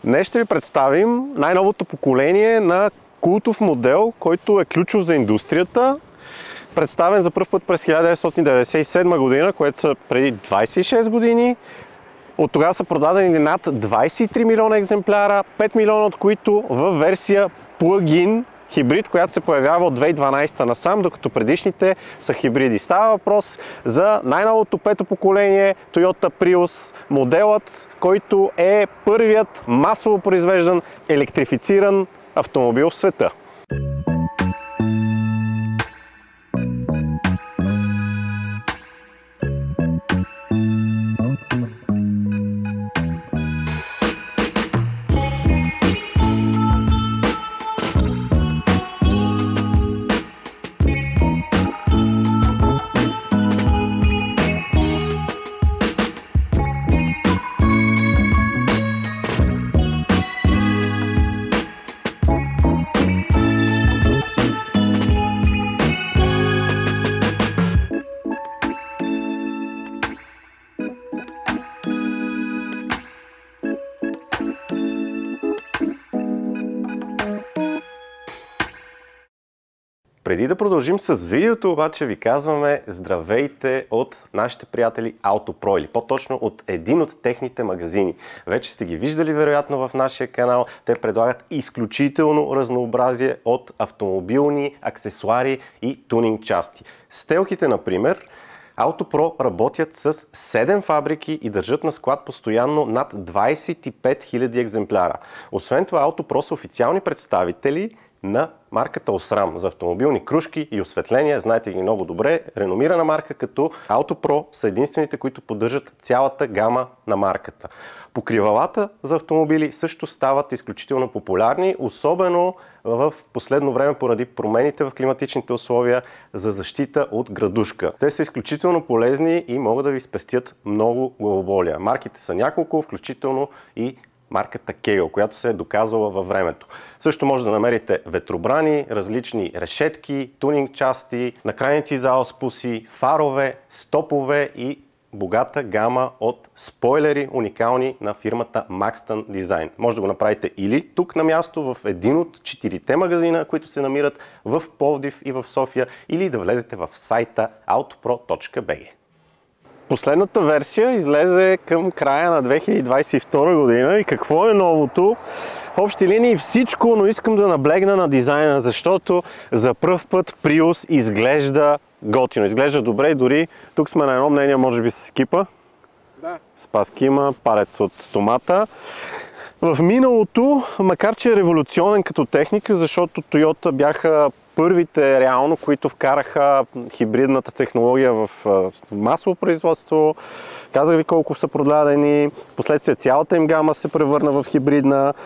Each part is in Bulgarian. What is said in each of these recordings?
Днес ще ви представим най-новото поколение на култов модел, който е ключов за индустрията. Представен за пръв път през 1997 година, което са преди 26 години. От тогава са продадени над 23 милиона екземпляра, 5 милиона от които в версия плагин хибрид, която се появява от 2012 насам, докато предишните са хибриди. Става въпрос за най-новото пето поколение Toyota Prius, моделът, който е първият масово произвеждан електрифициран автомобил в света. Преди да продължим с видеото, обаче ви казваме здравейте от нашите приятели AutoPro, или по-точно от един от техните магазини. Вече сте ги виждали вероятно в нашия канал. Те предлагат изключително разнообразие от автомобилни аксесуари и тунинг части. Стелките, например, AutoPro работят с 7 фабрики и държат на склад постоянно над 25 000 екземпляра. Освен това, AutoPro са официални представители на марката Osram за автомобилни кружки и осветления. Знаете ги много добре. Реномирана марка, като AutoPro са единствените, които поддържат цялата гама на марката. Покривалата за автомобили също стават изключително популярни, особено в последно време поради промените в климатичните условия за защита от градушка. Те са изключително полезни и могат да ви спестят много главоболия. Марките са няколко, включително и марката Кейо, която се е доказала във времето. Също може да намерите ветробрани, различни решетки, тунинг части, накрайници за ауспуси, фарове, стопове и богата гама от спойлери, уникални на фирмата Maxton Design. Може да го направите или тук на място в един от 4-те магазина, които се намират в Пловдив и в София, или да влезете в сайта autopro.bg. Последната версия излезе към края на 2022 година и какво е новото? В общи линии всичко, но искам да наблегна на дизайна, защото за пръв път Prius изглежда готино, изглежда добре и дори тук сме на едно мнение, може би с екипа. Да. Спаски има, палец от томата. В миналото, макар че е революционен като техника, защото Toyota бяха първите реално, които вкараха хибридната технология в масово производство. Казах ви колко са продадени. Впоследствие цялата им гама се превърна в хибридна.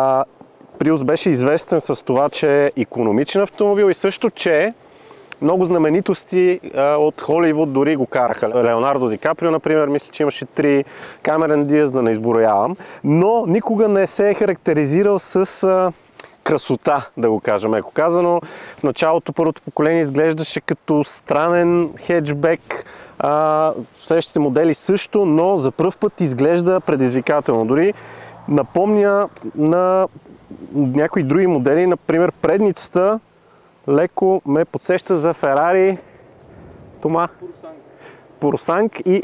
Prius беше известен с това, че е икономичен автомобил и също, че много знаменитости от Холивуд дори го караха. Леонардо Ди Каприо, например, мисля, че имаше 3, Камерън Диаз, да не изброявам, но никога не се е характеризирал с красота, да го кажем меко казано. В началото първото поколение изглеждаше като странен хеджбек, следващите модели също, но за пръв път изглежда предизвикателно. Дори напомня на някои други модели, например предницата леко ме подсеща за Ферари Пурсанг и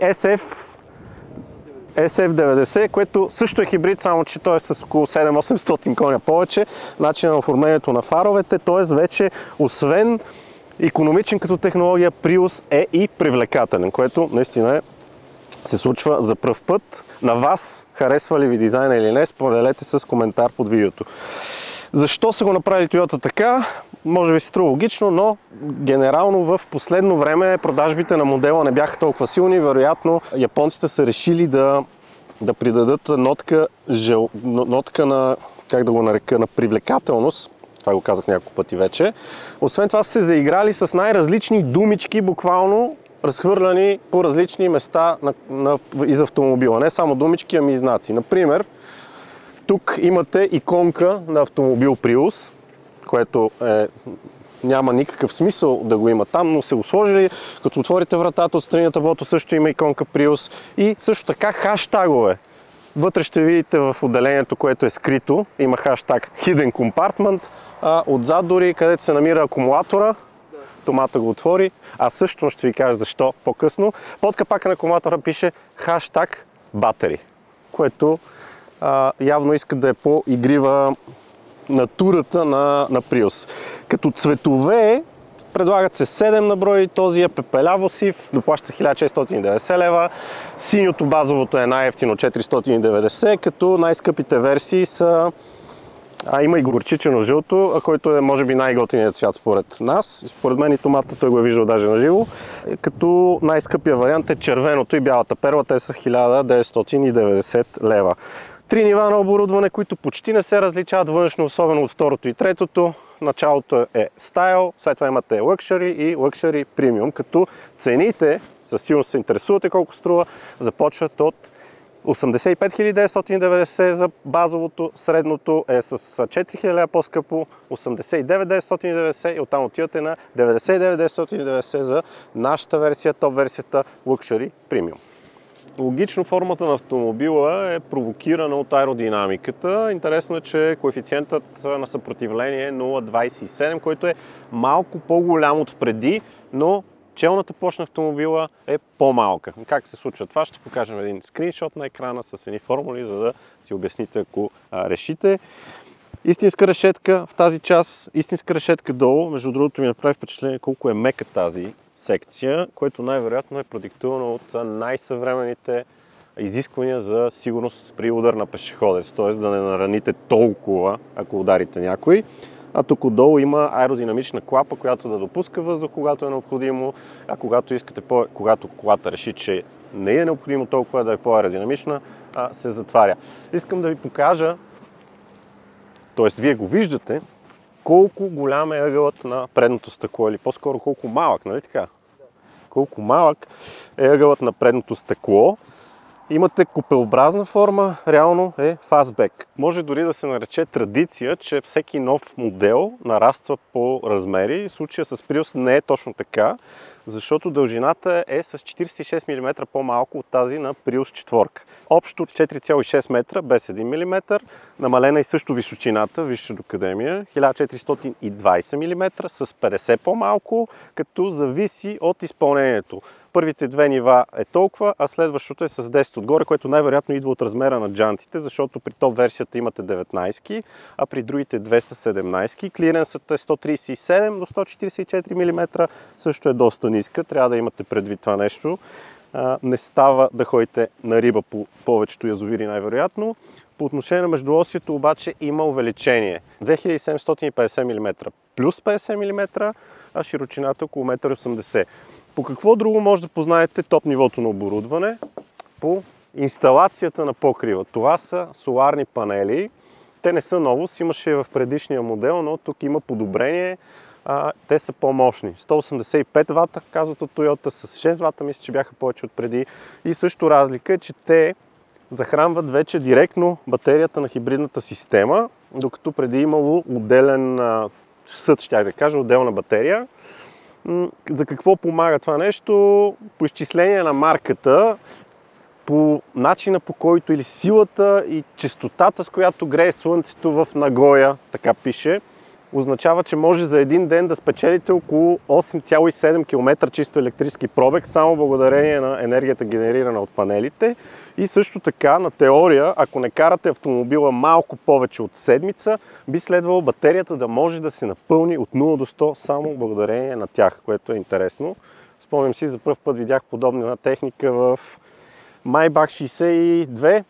SF90, което също е хибрид, само че той е с около 700-800 коня повече. Начин на оформлението на фаровете, т.е. вече освен икономичен като технология, Prius е и привлекателен, което наистина се случва за пръв път. На вас харесва ли ви дизайна или не, споделете с коментар под видеото. Защо са го направили Toyota така? Може би се струва логично, но генерално в последно време продажбите на модела не бяха толкова силни. Вероятно японците са решили да придадат нотка на, как да го нарека, на привлекателност. Това го казах няколко пъти вече. Освен това са се заиграли с най-различни думички, буквално разхвърляни по различни места из автомобила. Не само думички, ами и знаци. Например, тук имате иконка на автомобил Prius, което няма никакъв смисъл да го има там, но се го сложили. Като отворите вратата, отстрани на таблото също има иконка Prius и също така хаштагове. Вътре ще видите в отделението, което е скрито, има хаштаг Hidden Compartment, отзад дори, където се намира акумулатора, Томата го отвори, също ще ви кажа защо по-късно. Под капака на акумулатора пише хаштаг Battery, което явно иска да е по-игрива натурата на Prius. Като цветове предлагат се 7 на брой, този е пепеляво сив, доплаща се 1690 лева, синьото базовото е най-евтино 490, като най-скъпите версии са има и горчичено жълто, който е може би най-готиният цвят според нас. Според мен и Томата, той го е виждал даже на живо. Като най-скъпия вариант е червеното и бялата перла, те са 1990 лева. 3 нива на оборудване, които почти не се различават външно, особено от второто и третото. Началото е Style, след това имате Luxury и Luxury Premium, като цените, със сигурност се интересувате колко струва, започват от 85 990 за базовото, средното е с 4000 по-скъпо, 89 990 и оттам отивате на 99 990 за нашата версия, топ версията Luxury Premium. Логично формата на автомобила е провокирана от аеродинамиката. Интересно е, че коефициентът на съпротивление е 0,27, който е малко по-голям от преди, но челната площ на автомобила е по-малка. Как се случва това? Ще покажем един скриншот на екрана с едни формули, за да си обясните, ако решите. Истинска решетка в тази част, истинска решетка долу. Между другото ми направи впечатление колко е мека тази секция, което най-вероятно е продиктувано от най-съвременните изисквания за сигурност при удар на пешеходец, т.е. да не нараните толкова, ако ударите някой. А тук отдолу има аеродинамична клапа, която да допуска въздух, когато е необходимо, а когато колата реши, че не е необходимо толкова да е по-аеродинамична, се затваря. Искам да ви покажа, т.е. вие го виждате, колко голям е ъгълът на предното стъкло, или по-скоро колко малък, нали така? Колко малък е ъгълът на предното стъкло. Имате купеобразна форма, реално е фастбек. Може дори да се нарече традиция, че всеки нов модел нараства по размери. В случая с Prius не е точно така, защото дължината е с 46 мм по-малко от тази на Prius 4. Общо 4,6 метра без 1 мм, намалена и също височината, вижте докъде ми е, 1420 мм с 50 по-малко, като зависи от изпълнението. Първите две нива е толкова, а следващото е с 10 отгоре, което най-вероятно идва от размера на джантите, защото при топ версията имате 19, а при другите две са 17. Клиренсът е 137 до 144 мм, също е доста ниска, трябва да имате предвид това нещо. Не става да ходите на риба по повечето язовири най-вероятно. По отношение на междуосието обаче има увеличение. 2750 мм плюс 50 мм, а широчината около 1,80 м. По какво друго може да познаете топ нивото на оборудване? По инсталацията на покрива. Това са соларни панели. Те не са новост, имаше в предишния модел, но тук има подобрение. Те са по-мощни. 185 вата, казват от Toyota, с 6 вата, мисля, че бяха повече от преди. И също разлика е, че те захранват вече директно батерията на хибридната система, докато преди имало отделен съд, щях да кажа, отделна батерия. За какво помага това нещо? По изчисление на марката, по начина по който или силата и честотата, с която грее слънцето в Нагоя, така пише, означава, че може за един ден да спечелите около 8,7 км чисто електрически пробег, само благодарение на енергията генерирана от панелите. И също така, на теория, ако не карате автомобила малко повече от седмица, би следвало батерията да може да се напълни от 0 до 100 само благодарение на тях, което е интересно. Спомням си, за първ път видях подобна техника в Maybach 62,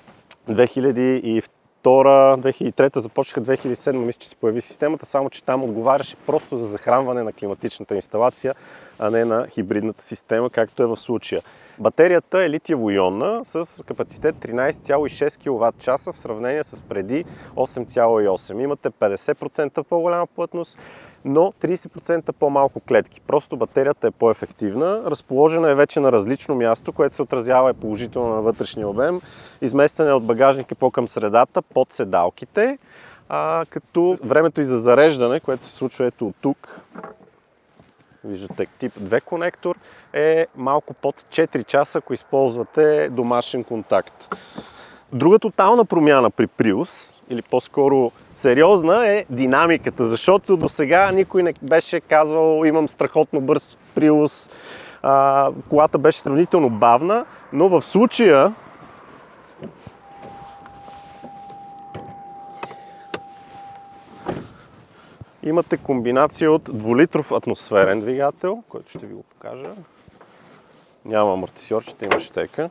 2003 започнаха 2007, мисля, че се появи системата, само че там отговаряше просто за захранване на климатичната инсталация, а не на хибридната система, както е в случая. Батерията е литиево-ионна с капацитет 13,6 кВт в сравнение с преди 8,8. Имате 50% по-голяма плътност, но 30% по-малко клетки. Просто батерията е по-ефективна. Разположена е вече на различно място, което се отразява и положително на вътрешния обем. Изместена е от багажника по-към средата, под седалките, като времето и за зареждане, което се случва ето от тук, виждате тип 2 конектор, е малко под 4 часа, ако използвате домашен контакт. Друга тотална промяна при Prius, или по-скоро сериозна, е динамиката, защото до сега никой не беше казвал имам страхотно бърз Prius, колата беше сравнително бавна, но в случая имате комбинация от 2-литров атмосферен двигател, който ще ви го покажа. Няма амортисьорчета, има щека.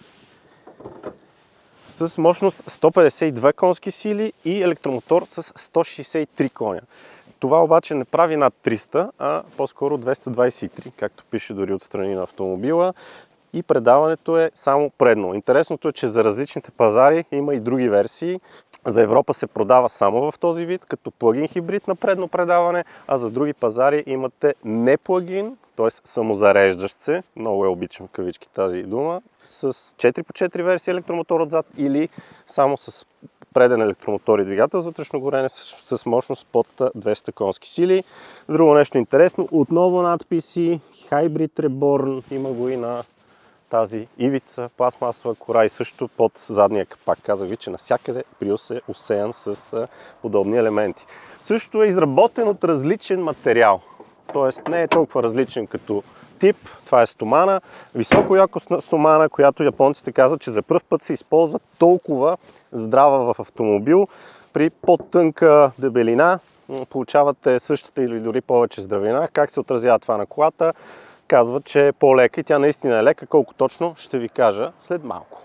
С мощност 152 конски сили и електромотор с 163 коня. Това обаче не прави над 300, а по-скоро 223, както пише дори отстрани на автомобила. И предаването е само предно. Интересното е, че за различните пазари има и други версии. За Европа се продава само в този вид, като плагин хибрид на предно предаване, а за други пазари имате не плагин, т.е. самозареждащ се, много обичам в кавички тази дума, с 4x4 версии електромотор отзад или само с преден електромотор и двигател за вътрешно горене с мощност под 200 конски сили. Друго нещо интересно, отново надписи, Hybrid Reborn, има го и на тази ивица, пластмасова кора и също под задния капак. Казах ви, че навсякъде Prius е усеян с подобни елементи. Също е изработен от различен материал, т.е. не е толкова различен като тип. Това е стомана, високоякостна стомана, която японците казват, че за пръв път се използва толкова здрава в автомобил. При по-тънка дебелина получавате същата или дори повече здравина. Как се отразява това на колата? Казват, че е по-лека и тя наистина е лека, колко точно ще ви кажа след малко.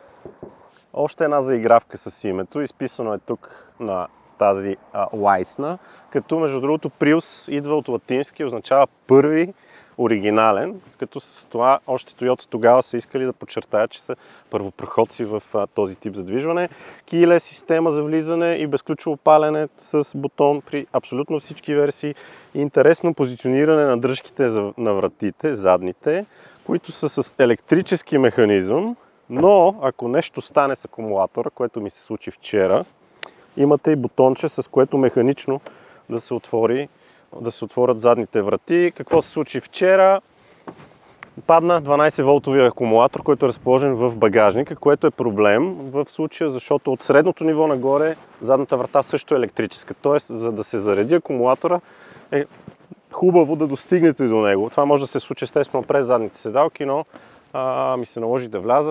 Още една заигравка с името, изписано е тук на тази лайсна, като между другото Prius идва от латински, означава първи оригинален, като с това още Toyota тогава са искали да подчертаят, че са първопроходци в този тип задвижване. Keyless система за влизане и безключово палене с бутон при абсолютно всички версии. Интересно позициониране на дръжките на вратите, задните, които са с електрически механизъм, но ако нещо стане с акумулатора, което ми се случи вчера, имате и бутонче, с което механично да се отворят задните врати. Какво се случи вчера? Падна 12 волтовия акумулатор, който е разположен в багажника, което е проблем в случая, защото от средното ниво нагоре задната врата също е електрическа. Тоест, за да се зареди акумулатора е хубаво да достигнете до него. Това може да се случи естествено през задните седалки, но ми се наложи да вляза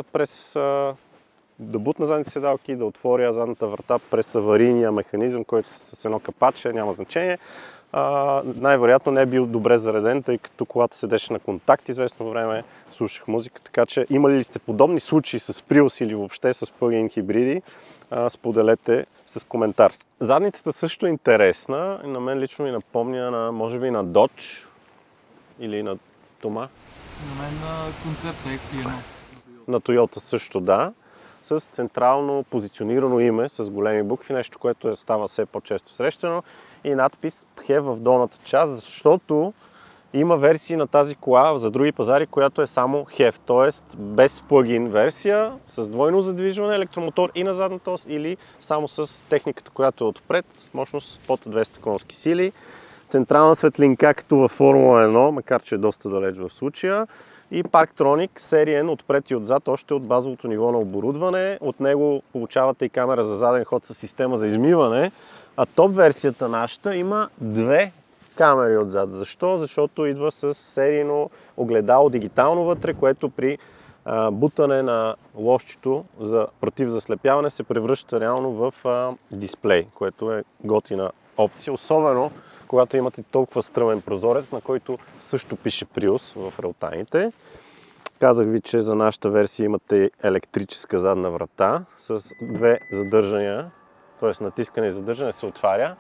да бутна задните седалки и да отворя задната врата през аварийния механизъм, който с едно капаче, няма значение. Най-вероятно не е бил добре зареден, тъй като колата седеше на контакт известно време, слушах музика, така че имали ли сте подобни случаи с Prius или въобще с плъгин хибриди, споделете с коментар. Задницата също е интересна, на мен лично ми напомня може би на Dodge или на Тома. На мен на концепта FT1. На Toyota също, да. С централно позиционирано име, с големи букви, нещо, което става все по-често срещано, и надпис PHEV в долната част, защото има версии на тази кола за други пазари, която е само HEV, т.е. без плагин версия, с двойно задвижване, електромотор и на задната ос, или само с техниката, която е отпред, с мощност под 200 конски сили. Централна светлинка, като във Формула 1, макар че е доста далеч в случая. И Parktronic сериен отпред и отзад, още от базовото ниво на оборудване. От него получавате и камера за заден ход с система за измиване. А топ версията нашата има две камери отзад. Защо? Защото идва с серийно огледало дигитално вътре, което при бутане на лошчето за против заслепяване се превръща реално в дисплей, което е готина опция. Особено когато имате толкова стръмен прозорец, на който също пише Prius в релтайните. Казах ви, че за нашата версия имате електрическа задна врата с две задържания, т.е. натискане и задържане се отваря.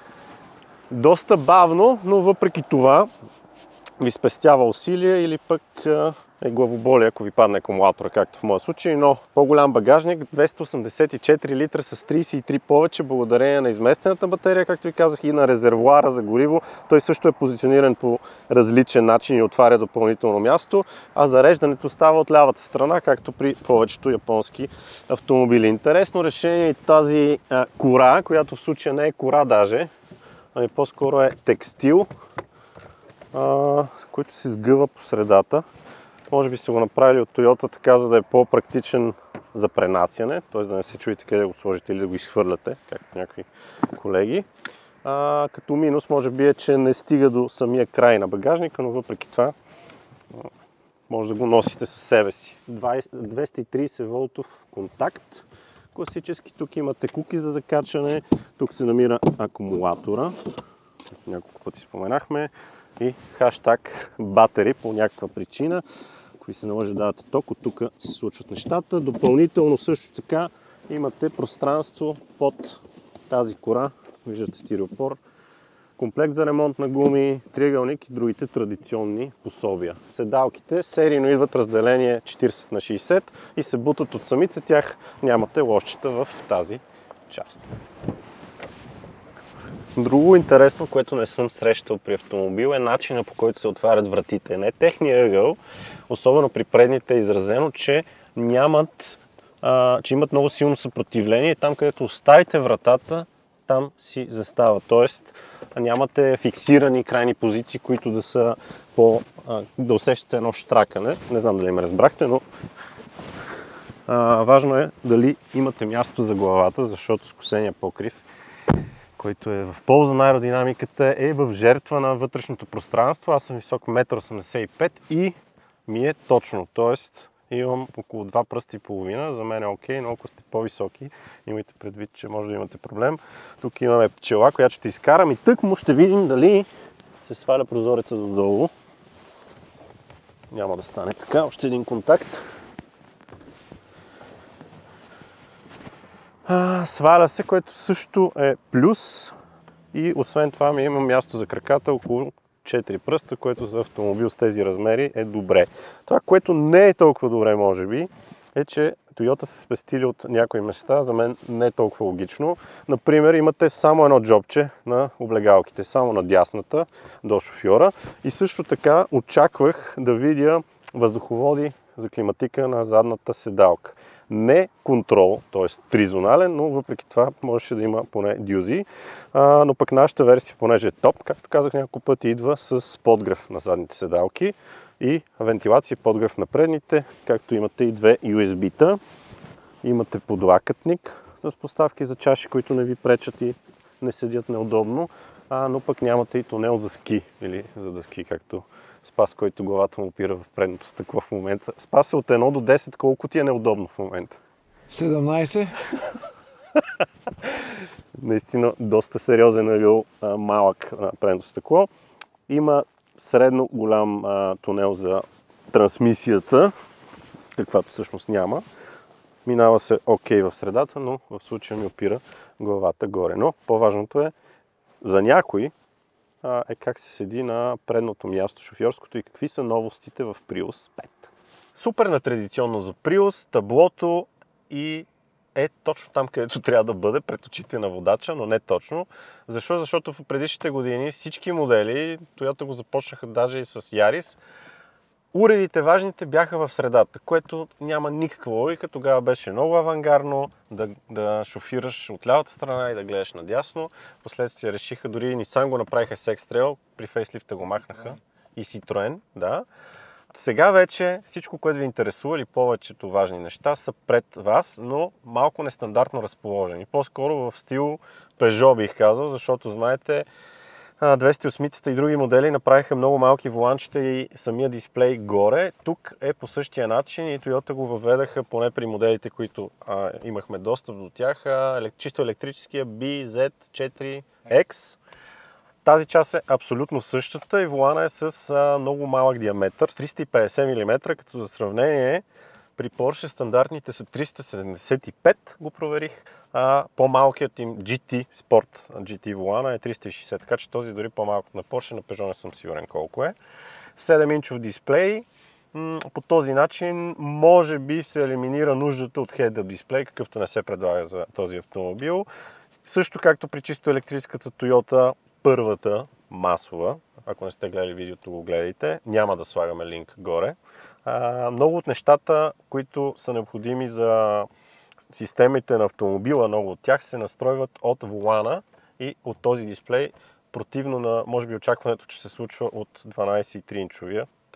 Доста бавно, но въпреки това ви спестява усилия или пък е главоболие, ако ви падне акумулатора, както в моя случай, но по-голям багажник, 284 литра с 33 повече, благодарение на изместената батерия, както ви казах, и на резервоара за гориво. Той също е позициониран по различен начин и отваря допълнително място, а зареждането става от лявата страна, както при повечето японски автомобили. Интересно решение е тази кора, която в случая не е кора даже, ами по-скоро е текстил, който се сгъва по средата. Може би са го направили от Toyota така, за да е по-практичен за пренасяне, т.е. да не се чуете къде да го сложите или да го изхвърляте, както някои колеги. Като минус може би е, че не стига до самия край на багажника, но въпреки това може да го носите със себе си. 230 волтов контакт. Класически, тук имате куки за закачане, тук се намира акумулатора, няколко пъти споменахме, и хаштаг батери по някаква причина, ако ви се наложи да давате ток, от тук се случват нещата. Допълнително също така имате пространство под тази кора, виждате стиропор, комплект за ремонт на гуми, триъгълник и другите традиционни пособия. Седалките серийно идват разделение 40/60 и се бутат от самите тях, нямате лошчета в тази част. Друго интересно, което не съм срещал при автомобил, е начина, по който се отварят вратите. Не техния ъгъл, особено при предните е изразено, че имат много силно съпротивление и там, където оставите вратата, там си застава. Тоест нямате фиксирани крайни позиции, които да са да усещате едно щракане. Не знам дали ме разбрахте, но важно е дали имате място за главата, защото скосения покрив, който е в полза на аеродинамиката, е в жертва на вътрешното пространство. Аз съм висок 1,85 м и ми е точно. Тоест имам около 2 пръста и половина. За мен е окей, но ако сте по-високи, имайте предвид, че може да имате проблем. Тук имаме пчела, която ще изкарам и тъкмо ще видим дали се сваля прозореца додолу. Няма да стане така. Още един контакт. Сваля се, което също е плюс и освен това има място за краката около 4 пръста, което за автомобил с тези размери е добре. Това, което не е толкова добре, може би, е, че Toyota са спестили от някои места, за мен не е толкова логично. Например, имате само едно джобче на облегалките, само на дясната до шофьора и също така очаквах да видя въздуховоди за климатика на задната седалка. Не контрол, т.е. тризонален, но въпреки това можеше да има поне дюзи. Но пък нашата версия, понеже е топ, както казах няколко пъти, идва с подгрев на задните седалки и вентилация подгрев на предните, както имате и две USB-та. Имате подлакътник с поставки за чаши, които не ви пречат и не седят неудобно, но пък нямате и тунел за ски или за дъски, както Спас, който главата му опира в предното стъкло в момента. Спас, от 1 до 10, колко ти е неудобно в момента? 17. Наистина доста сериозен ъгъл, малък предното стъкло. Има средно голям тунел за трансмисията, каквато всъщност няма. Минава се окей в средата, но в случая ми опира главата горе. Но по-важното е за някой е как се седи на предното място, шофьорското, и какви са новостите в Prius 5. Супер нетрадиционно за Prius, таблото и е точно там, където трябва да бъде, пред очите на водача, но не точно. Защо? Защото в предишните години всички модели, Toyota го започнаха даже и с Yaris, уредите важните бяха в средата, което няма никаква логика. Тогава беше много авангарно да шофираш от лявата страна и да гледаш надясно. Впоследствие решиха, дори Nissan го направиха с X-Trail, при фейслифта го махнаха и Citroen, да. Сега вече всичко, което ви интересува или повечето важни неща са пред вас, но малко нестандартно разположени. По-скоро в стил Peugeot бих казал, защото знаете, 208-цата и други модели направиха много малки воланчета и самия дисплей горе. Тук е по същия начин и Toyota го въведаха, поне при моделите, които имахме достъп до тях, чисто електрическия BZ4X. Тази част е абсолютно същата и волана е с много малък диаметър, с 350 мм, като за сравнение при Porsche стандартните са 375, го проверих. По-малкият им GT Sport GT волана е 360, така че този дори по-малко на Porsche, на Peugeot не съм сигурен колко е. 7-инчов дисплей. По този начин може би се елиминира нуждата от head-up дисплей, какъвто не се предлага за този автомобил. Също както при чисто електрическата Toyota, първата масова, ако не сте гледали видеото, го гледайте, няма да слагаме линк горе. Много от нещата, които са необходими за системите на автомобила, много от тях се настройват от волана и от този дисплей, противно на, може би, очакването, че се случва от 12,3 инчовия,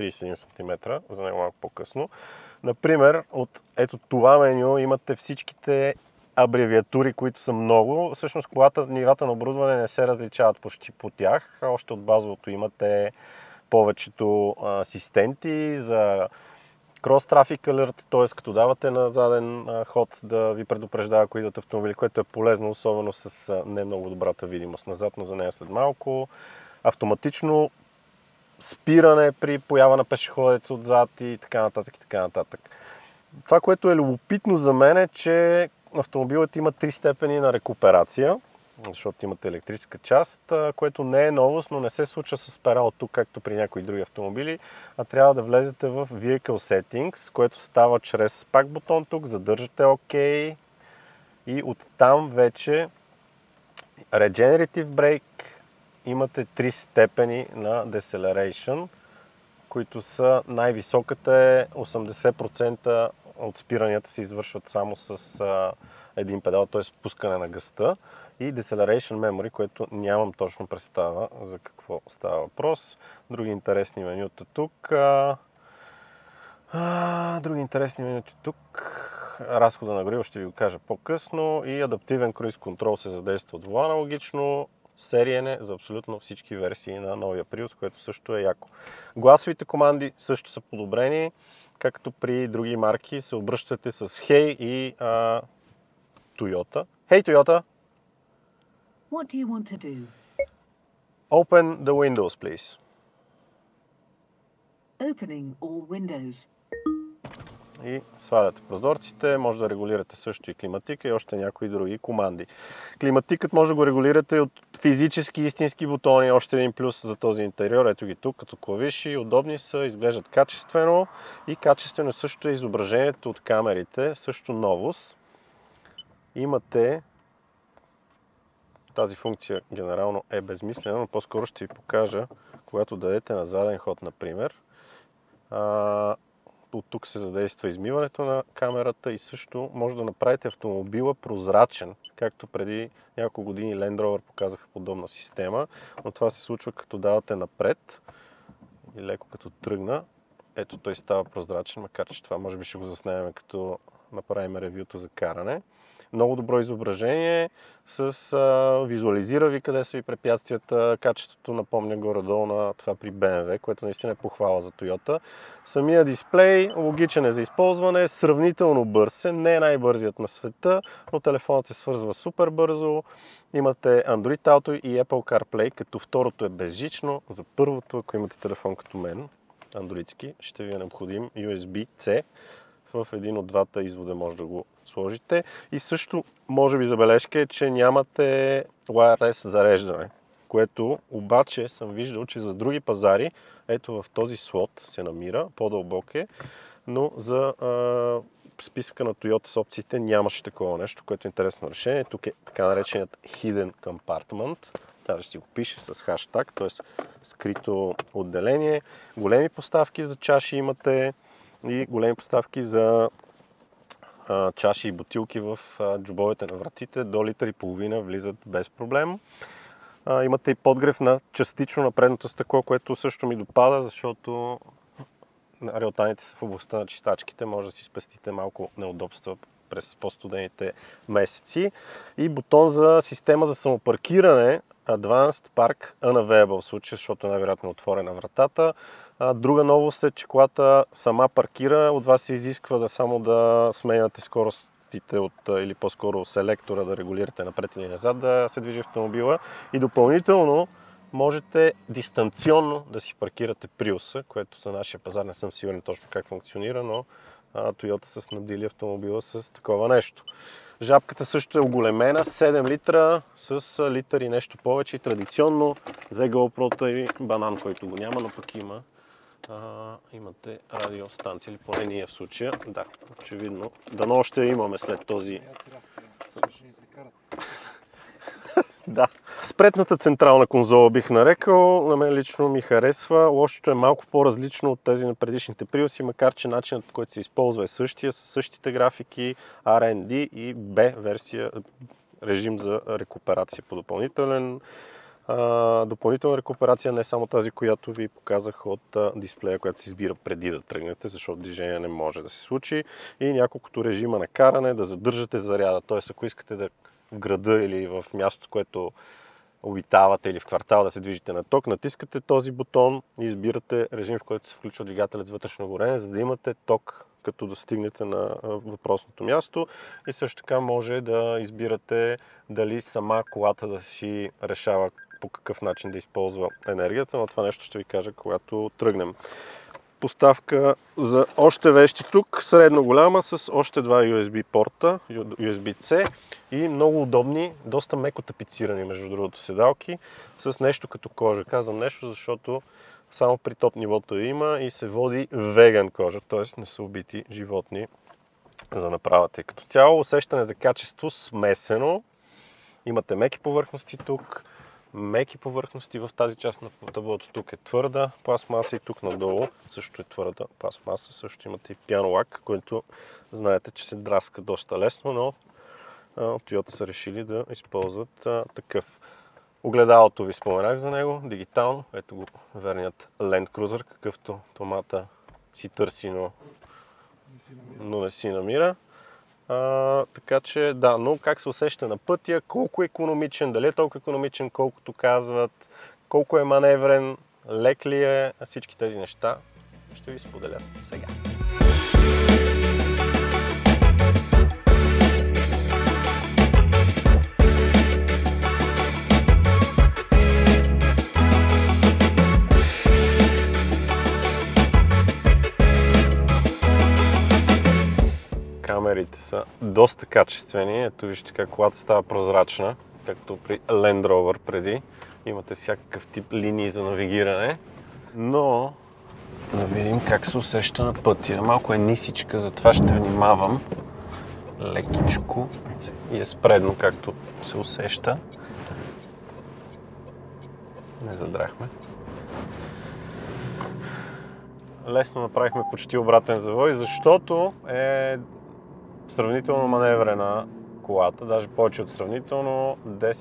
31 см, за него малко по-късно. Например, от ето това меню имате всичките абревиатури, които са много. Всъщност колата, нивата на оборудване не се различават почти по тях. Още от базовото имате повечето асистенти за Cross Traffic Alert, т.е. като давате на заден ход да ви предупреждава, ако идват автомобили, което е полезно, особено с не много добрата видимост назад, но за нея след малко. Автоматично спиране при поява на пешеходец отзад и така нататък и така нататък. Това, което е любопитно за мен е, че автомобилът има 3 степени на рекуперация, защото имате електрическа част, което не е новост, но не се случва с пера от тук, както при някои други автомобили, а трябва да влезете в Vehicle Settings, което става чрез пак бутон тук, задържате OK и оттам вече Regenerative Brake имате 3 степени на Deceleration, които са най-високата е 80% от спиранията се извършват само с един педал, т.е. пускане на газта, и Deceleration Memory, което нямам точно представа за какво става въпрос. Други интересни менюта тук. Разхода на гориво ще ви го кажа по-късно и адаптивен круиз контрол се задейства от волана логично. Сериен е за абсолютно всички версии на новия Prius, което също е яко. Гласовите команди също са подобрени, както при други марки се обръщате с Hey и Toyota. Hey Toyota! What do you want to do? Open the windows, please. Opening all windows. И сваляте прозорците, може да регулирате също и климатика и още някои други команди. Климатикът може да го регулирате от физически истински бутони, още един плюс за този интериор. Ето ги тук, като клавиши, удобни са, изглеждат качествено и качествено също е изображението от камерите, също новост. Имате тази функция генерално е безмислена, но по-скоро ще ви покажа, когато дадете на заден ход, например. От тук се задейства измиването на камерата и също може да направите автомобила прозрачен, както преди няколко години Land Rover показаха подобна система, но това се случва като давате напред и леко като тръгна. Ето той става прозрачен, макар че това може би ще го заснемем като направим ревюто за каране. Много добро изображение, визуализира ви къде са ви препятствията, качеството напомня горе-долу на това при BMW, което наистина е похвала за Toyota. Самия дисплей, логичен е за използване, сравнително бърз е, не е най-бързият на света, но телефонът се свързва супер бързо. Имате Android Auto и Apple CarPlay, като второто е безжично. За първото, ако имате телефон като мен, андроидски, ще ви е необходим USB-C. В един от двата извода може да го сложите. И също, може би забележка е, че нямате wireless зареждане, което обаче съм виждал, че за други пазари, ето в този слот се намира, по-дълбок е, но за списъка на Toyota с опциите нямаше такова нещо, което е интересно решение. Тук е така нареченият Hidden Compartment. Даже си го пише с хаштаг, т.е. скрито отделение. Големи поставки за чаши имате и големи поставки за чаши и бутилки в джобовете на вратите. До литър и половина влизат без проблем. Имате и подгрев на частично на предното стъкло, което също ми допада, защото реотаните са в областта на чистачките. Може да си спестите малко неудобства през по-студените месеци. И бутон за система за самопаркиране Advanced Park Unavailable в случая, защото най-вероятно е отворена вратата. Друга новост е, че колата сама паркира. От вас се изисква само да сменяте скоростите или по-скоро селектора, да регулирате напред или назад, да се движи автомобила. И допълнително можете дистанционно да си паркирате Prius, което за нашия пазар не съм сигурен точно как функционира, но Toyota са снабдили автомобила с такова нещо. Жабката също е оголемена, 7 литра с литър и нещо повече. И традиционно 2 GoPro-та и банан, който го няма, но пък имате радиостанция, или поне ние в случая. Да, очевидно. Дано още имаме след този. Да. Спретната централна конзола бих нарекал, на мен лично ми харесва. Лошото е малко по-различно от тези на предишните Prius, макар че начинът, по който се използва е същия, с същите графики, R&D и B версия, режим за рекуперация по допълнителен. Допълнителна рекуперация, не само тази, която ви показах от дисплея, която се избира преди да тръгнете, защото движение не може да се случи. И няколкото режима на каране, да задържате заряда. Т.е. ако искате да в града или в мястото, което обитавате или в квартал да се движите на ток, натискате този бутон и избирате режим, в който се включва двигателят с вътрешно горене, за да имате ток, като достигнете на въпросното място. И също така може да избирате дали сама колата да си решава по какъв начин да използва енергията, но това нещо ще ви кажа, когато тръгнем. Поставка за още вещи тук, средно голяма, с още два USB порта, USB-C и много удобни, доста меко тапицирани, между другото, седалки, с нещо като кожа. Казвам нещо, защото само при топ нивото има и се води веган кожа, т.е. не са убити животни за направата. И като цяло усещане за качество смесено. Имате меки повърхности тук, меки повърхности в тази част на таблото. Тук е твърда пластмаса и тук надолу също е твърда пластмаса. Също имате и пианолак, който знаете, че се драска доста лесно, но от Toyota са решили да използват такъв. Огледалото ви споменах за него, дигитално. Ето го верният Land Cruiser, какъвто Томата си търси, но не си намира. Така че да, но как се усеща на пътя, колко е икономичен, дали е толкова икономичен, колкото казват, колко е маневрен, лек ли е, всички тези неща ще ви споделя сега. Камерите са доста качествени. Ето вижте как колата става прозрачна, както при Land Rover преди. Имате всякакъв тип линии за навигиране. Но да видим как се усеща на пътя. Малко е нисичка, затова ще внимавам. Лекичко и е спредно, както се усеща. Не задрахме. Лесно направихме почти обратен завой, защото е сравнително маневрена колата, даже повече от сравнително,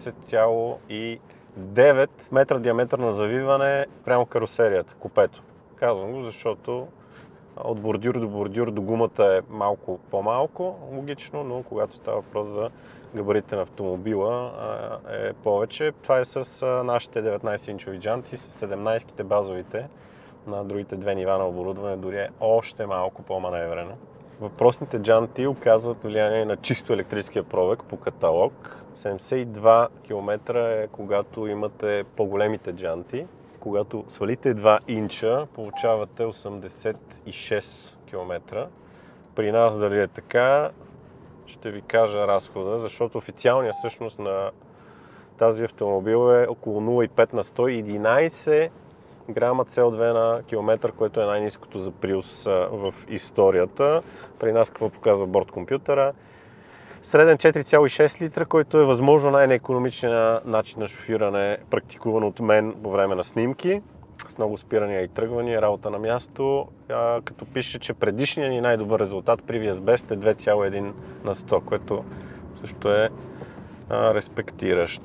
10,9 метра диаметър на завиване прямо карусерията, купето. Казвам го, защото от бордюр до бордюр до гумата е малко по-малко, логично, но когато става въпрос за габарите на автомобила е повече. Това е с нашите 19-инчови джанти, с 17-ките базовите на другите две нива на оборудване, дори е още малко по-маневрено. Въпросните джанти оказват влияние на чисто електрическия пробег по каталог. 72 км е когато имате по-големите джанти. Когато свалите 2 инча, получавате 86 км. При нас дали е така, ще ви кажа разхода, защото официалният всъщност на тази автомобил е около 0,5 на 111 грама CO2 на километър, което е най-ниското за Prius в историята. При нас какво показва бордкомпютъра? Среден 4,6 литра, който е възможно най-неекономичният начин на шофиране, практикуван от мен по време на снимки, с много спирания и тръгвания, работа на място, като пише, че предишният ни най-добър резултат при VSBest е 2,1 на 100, което също е респектиращ.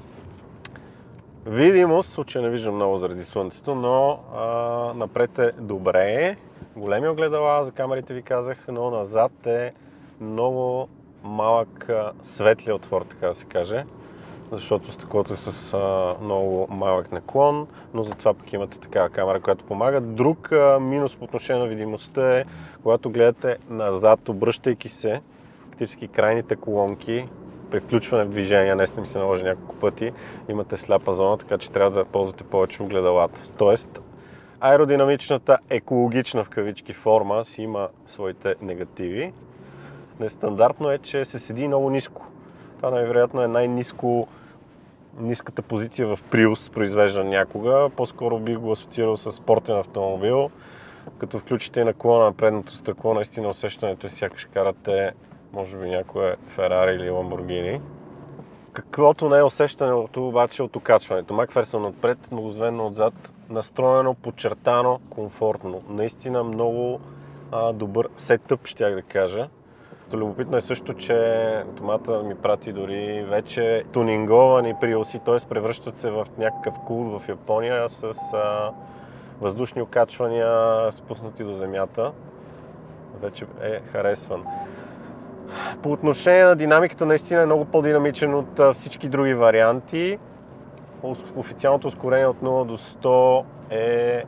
Видимост, случай не виждам много заради слънцето, но напред е добре. Големи огледала, за камерите ви казах, но назад е много малък светлия отвор, така да се каже, защото стъклото е с много малък наклон, но затова пък имате такава камера, която помага. Друг минус по отношение на видимостта е, когато гледате назад, обръщайки се, фактически крайните колонки, при включване в движение, днес ми се наложи няколко пъти, имате сляпа зона, така че трябва да ползвате повече огледалата. Тоест, аеродинамичната, екологична в кавички форма си има своите негативи. Нестандартно е, че се седи много ниско. Това най-вероятно е най-ниската позиция в Prius, произвеждан някога. По-скоро бих го асоциирал с спортен автомобил. Като включите и наклона на предното стъкло, наистина усещането е сякаш карате може би някое Ферари или Ламборгини. Каквото не е усещането обаче от окачването. Макферсън отпред, многозвенно отзад, настроено, подчертано, комфортно. Наистина много добър сетъп, щях да кажа. Любопитно е също, че Томата ми прати дори вече тунинговани приуси, т.е. превръщат се в някакъв култ в Япония с въздушни окачвания, спуснати до земята. Вече е харесван. По отношение на динамиката, наистина е много по-динамичен от всички други варианти. Официалното ускорение от 0 до 100 е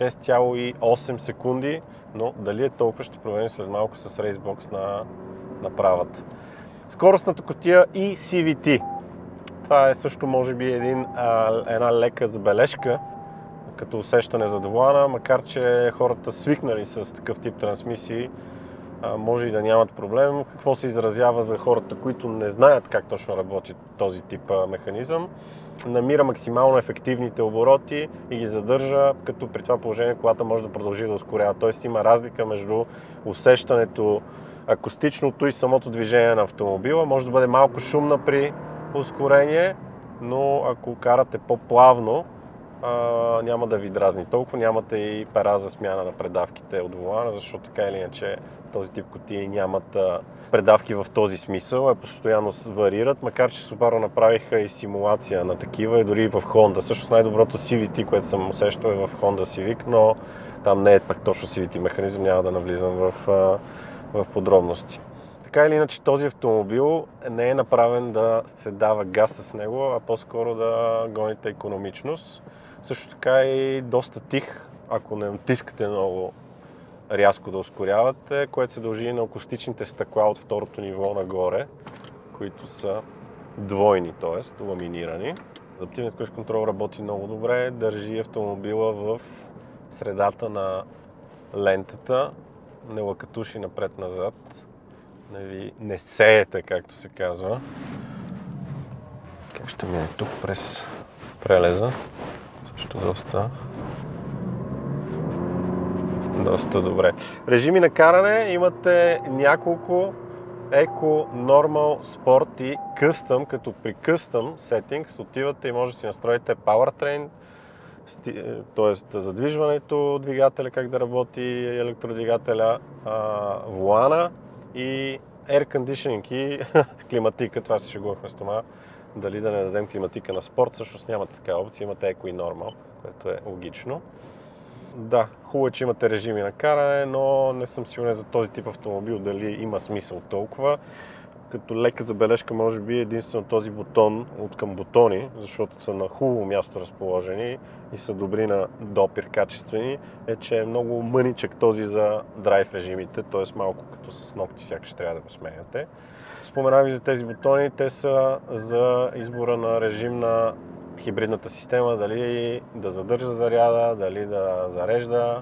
6,8 секунди, но дали е толкова, ще проверим след малко с Racebox на правата. Скоростната кутия и CVT. Това е също може би една лека забележка като усещане за волана, макар че хората свикнали с такъв тип трансмисии, може и да нямат проблем. Какво се изразява за хората, които не знаят как точно работи този тип механизъм? Намира максимално ефективните обороти и ги задържа, като при това положение колата може да продължи да ускорява. Тоест има разлика между усещането, акустичното и самото движение на автомобила. Може да бъде малко шумна при ускорение, но ако карате по-плавно, няма да ви дразни толкова, нямате и пера за смяна на предавките от волана, защото така или иначе този тип кутии нямат предавки в този смисъл, постоянно варират, макар че Subaru направиха и симулация на такива и дори в Honda. Също най-доброто CVT, което съм усещал е в Honda Civic, но там не е пак точно CVT механизъм, няма да навлизам в подробности. Така или иначе този автомобил не е направен да се дава газ с него, а по-скоро да гоните икономичност. Също така и доста тих, ако не натискате много рязко да ускорявате, което се дължи на акустичните стъкла от второто ниво нагоре, които са двойни, т.е. ламинирани. Адаптивният круиз контрол работи много добре, държи автомобила в средата на лентата, не лъкатуши напред-назад, не сеете, както се казва. Как ще мине тук през прелеза? Също доста добре. Режими на каране имате няколко: Eco, Normal, Sport и Custom, като при Custom Settings отивате и може да си настроите Powertrain, т.е. задвижването, двигателя, как да работи електродвигателя, волана и Air Conditioning и климатика. Това се шегувахме с това. Дали да не дадем климатика на спорт, всъщност нямате такава опция, имате Eco и Normal, което е логично. Да, хубаво е, че имате режими на каране, но не съм сигурен за този тип автомобил дали има смисъл толкова. Като лека забележка, може би единствено този бутон от към бутони, защото са на хубаво място разположени и са добри на допир, качествени, е, че е много мъничък този за драйв режимите, т.е. малко като с ногти сякаш трябва да го сменяте. Споменах ви за тези бутони, те са за избора на режим на хибридната система, дали да задържа заряда, дали да зарежда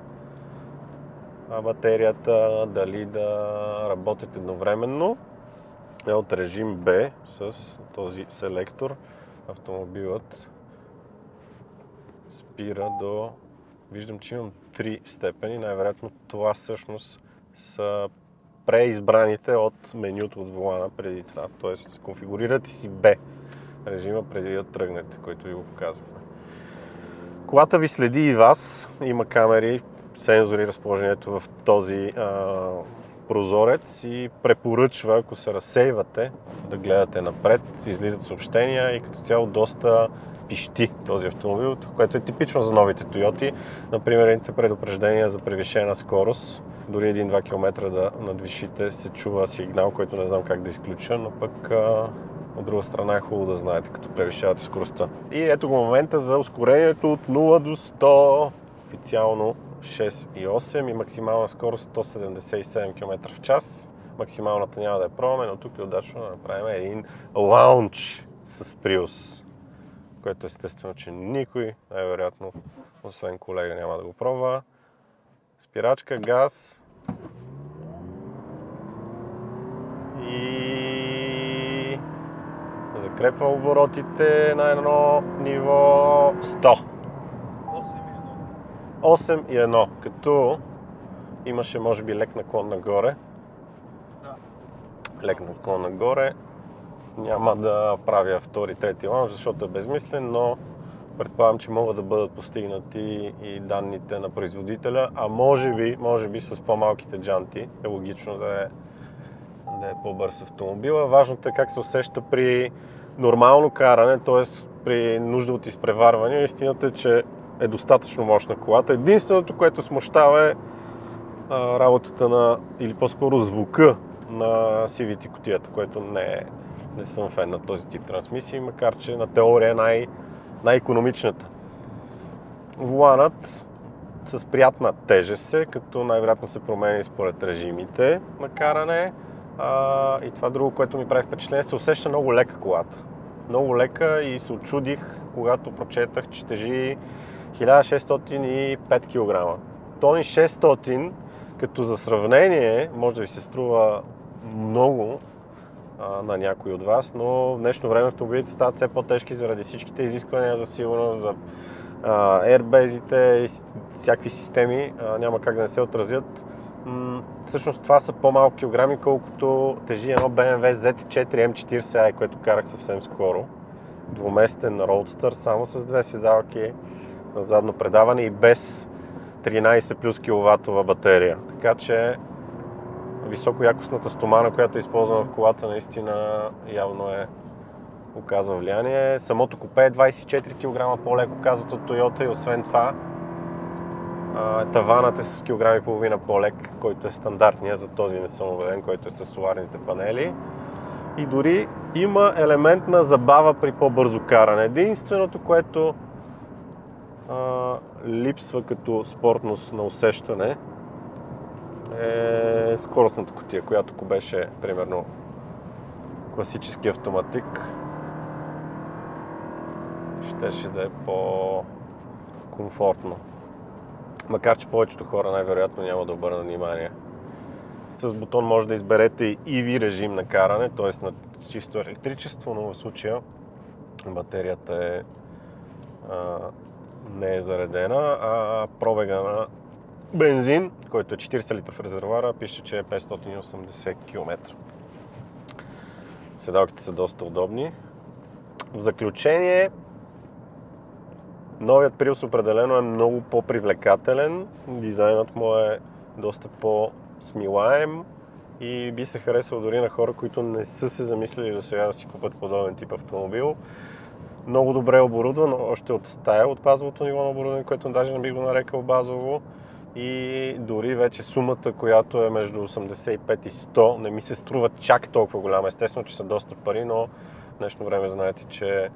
батерията, дали да работят едновременно. От режим B с този селектор автомобилът спира до... Виждам, че имам 3 степени. Най-вероятно това всъщност са преизбраните от менюто от волана преди това. Тоест конфигурирате си B режима преди да тръгнете, който ви го показваме. Колата ви следи и вас. Има камери, сензори, разположението в този прозорец и препоръчва, ако се разсейвате, да гледате напред, излизат съобщения и като цяло доста пищи този автомобил, което е типично за новите Тойоти. Например, едните предупреждения за превишена скорост, дори 1-2 км да надвишите, се чува сигнал, който не знам как да изключа, но пък от друга страна е хубаво да знаете, като превишавате скоростта. И ето го момента за ускорението от 0 до 100, официално 6,8 и максимална скорост 177 км в час. Максималната няма да я пробваме, но тук е удачно да направим един лаунч с Prius, което естествено, че никой, най-вероятно, освен колега, няма да го пробва. Спирачка, газ и закрепва оборотите на едно ниво 100. 8,1, като имаше може би лек наклон нагоре. Да. Лек наклон нагоре. Няма да правя втори, трети лаунч, защото е безмислен, но предполагам, че могат да бъдат постигнати и данните на производителя, а може би с по-малките джанти е логично да е да е по-бърз автомобила. Важното е как се усеща при нормално каране, т.е. при нужда от изпреварване. Истината е, че е достатъчно мощна колата. Единственото, което смущава е работата на, или по-скоро звука на CVT кутията, което не съм фен на този тип трансмисии, макар че на теория е най-икономичната. Воланът с приятна тежест е, като най-вероятно се промени според режимите на каране. И това друго, което ми прави впечатление, се усеща много лека колата. Много лека и се очудих, когато прочетах, че тежи 1605 кг. Тони 600, като за сравнение, може да ви се струва много на някой от вас, но в днешно време автомобилите стават все по-тежки заради всичките изисквания за сигурност, за airbag-ите и всякакви системи, няма как да не се отразят. Всъщност това са по-малко килограми, колкото тежи едно BMW Z4 M40i, което карах съвсем скоро. Двуместен роудстър, само с две седалки на задно предаване и без 13 плюс киловатова батерия. Така че високоякостната стомана, която е използвана в колата, наистина явно оказва влияние. Самото купе е 24 кг по-леко, казват от Toyota, и освен това таванът е с килограми и половина по-лек, който е стандартния, за този не съм убеден, който е с соларните панели. И дори има елемент на забава при по-бързо каране. Единственото, което липсва като спортност на усещане, е скоростната кутия, която ако беше примерно класически автоматик, щеше да е по-комфортно. Макар че повечето хора най-вероятно няма да обърнат внимание. С бутон може да изберете и EV режим на каране, т.е. на чисто електричество, но в случая батерията не е заредена, а пробега на бензин, който е 40 литров резервуара, пише, че е 580 км. Седалките са доста удобни. В заключение, новият Prius определено е много по-привлекателен. Дизайнът му е доста по-смилаем и би се харесал дори на хора, които не са се замислили до сега да си купат подобен тип автомобил. Много добре оборудван, още от стая, от базовото ниво на оборудване, което даже не би го нарекал базово. И дори вече сумата, която е между 85 и 100, не ми се струва чак толкова голяма. Естествено, че са доста пари, но в днешно време знаете, че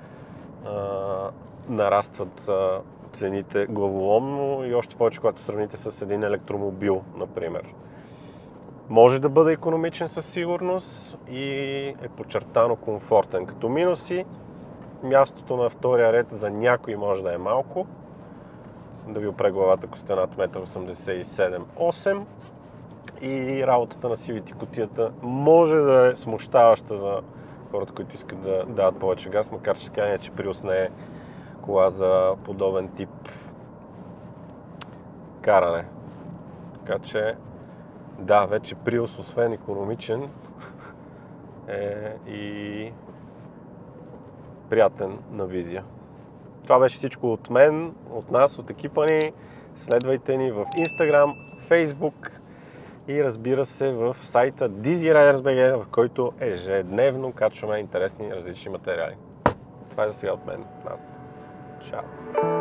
нарастват цените главоломно и още повече, когато сравните с един електромобил, например. Може да бъде икономичен със сигурност и е подчертано комфортен. Като минуси, мястото на втория ред за някой може да е малко, да ви опре главата, ако сте над 1,87-8 и работата на CVT кутията може да е смущаваща за хората, които искат да дават повече газ, макар че така че Prius не е кола за подобен тип каране. Така че да, вече Prius, освен икономичен, е и приятен на визия. Това беше всичко от мен, от нас, от екипа ни. Следвайте ни в Instagram, Facebook и разбира се в сайта DizyRiders.bg, в който ежедневно качваме интересни различни материали. Това е за сега от мен. Чао!